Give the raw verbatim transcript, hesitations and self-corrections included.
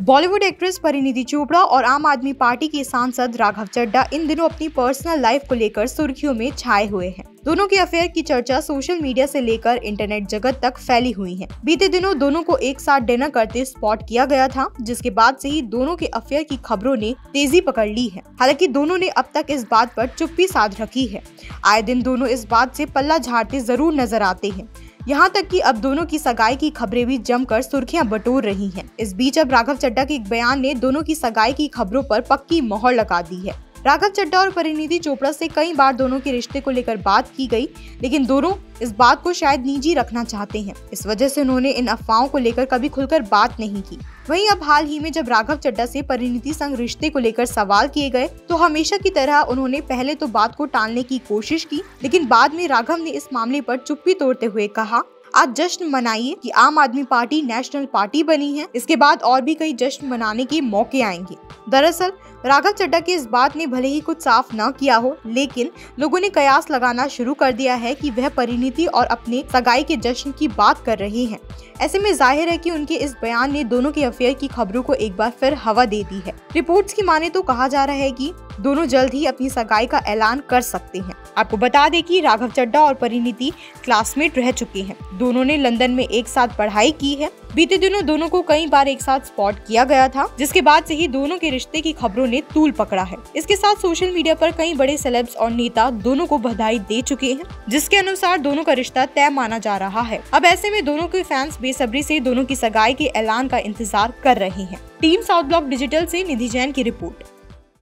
Bollywood actress Parineeti Chopra और आम आदमी पार्टी के सांसद राघव चड्ढा इन दिनों अपनी पर्सनल लाइफ को लेकर सुर्खियों में छाए हुए हैं। दोनों के अफेयर की चर्चा सोशल मीडिया से लेकर इंटरनेट जगत तक फैली हुई है। बीते दिनों दोनों को एक साथ डिनर करते स्पॉट किया गया था, जिसके बाद से ही दोनों के अफेयर की खबरों ने तेजी पकड़ ली है। हालांकि दोनों ने अब तक इस बात पर चुप्पी साध रखी है। आए दिन दोनों इस बात से पल्ला झाड़ते जरूर नजर आते हैं। यहाँ तक कि अब दोनों की सगाई की खबरें भी जमकर सुर्खियां बटोर रही हैं। इस बीच अब राघव चड्ढा के एक बयान ने दोनों की सगाई की खबरों पर पक्की मोहर लगा दी है। राघव चड्ढा और परिणीति चोपड़ा से कई बार दोनों के रिश्ते को लेकर बात की गई, लेकिन दोनों इस बात को शायद निजी रखना चाहते हैं। इस वजह से उन्होंने इन अफवाहों को लेकर कभी खुलकर बात नहीं की। वहीं अब हाल ही में जब राघव चड्ढा से परिणीति संग रिश्ते को लेकर सवाल किए गए, तो हमेशा की तरह उन्होंने पहले तो बात को टालने की कोशिश की, लेकिन बाद में राघव ने इस मामले पर चुप्पी तोड़ते हुए कहा, आज जश्न मनाइए कि आम आदमी पार्टी नेशनल पार्टी बनी है। इसके बाद और भी कई जश्न मनाने के मौके आएंगे। दरअसल राघव चड्ढा की इस बात ने भले ही कुछ साफ न किया हो, लेकिन लोगों ने कयास लगाना शुरू कर दिया है कि वह परिणीति और अपने सगाई के जश्न की बात कर रहे हैं। ऐसे में जाहिर है कि उनके इस बयान ने दोनों के अफेयर की खबरों को एक बार फिर हवा दे दी है। रिपोर्ट्स की माने तो कहा जा रहा है कि दोनों जल्द ही अपनी सगाई का ऐलान कर सकते हैं। आपको बता दें कि राघव चड्ढा और परिणीति क्लासमेट रह चुके हैं। दोनों ने लंदन में एक साथ पढ़ाई की है। बीते दिनों दोनों को कई बार एक साथ स्पॉट किया गया था, जिसके बाद से ही दोनों के रिश्ते की खबरों ने तूल पकड़ा है। इसके साथ सोशल मीडिया पर कई बड़े सेलेब्स और नेता दोनों को बधाई दे चुके हैं, जिसके अनुसार दोनों का रिश्ता तय माना जा रहा है। अब ऐसे में दोनों के फैंस बेसब्री से दोनों की सगाई के ऐलान का इंतजार कर रहे हैं। टीम साउथ ब्लॉक डिजिटल से निधि जैन की रिपोर्ट।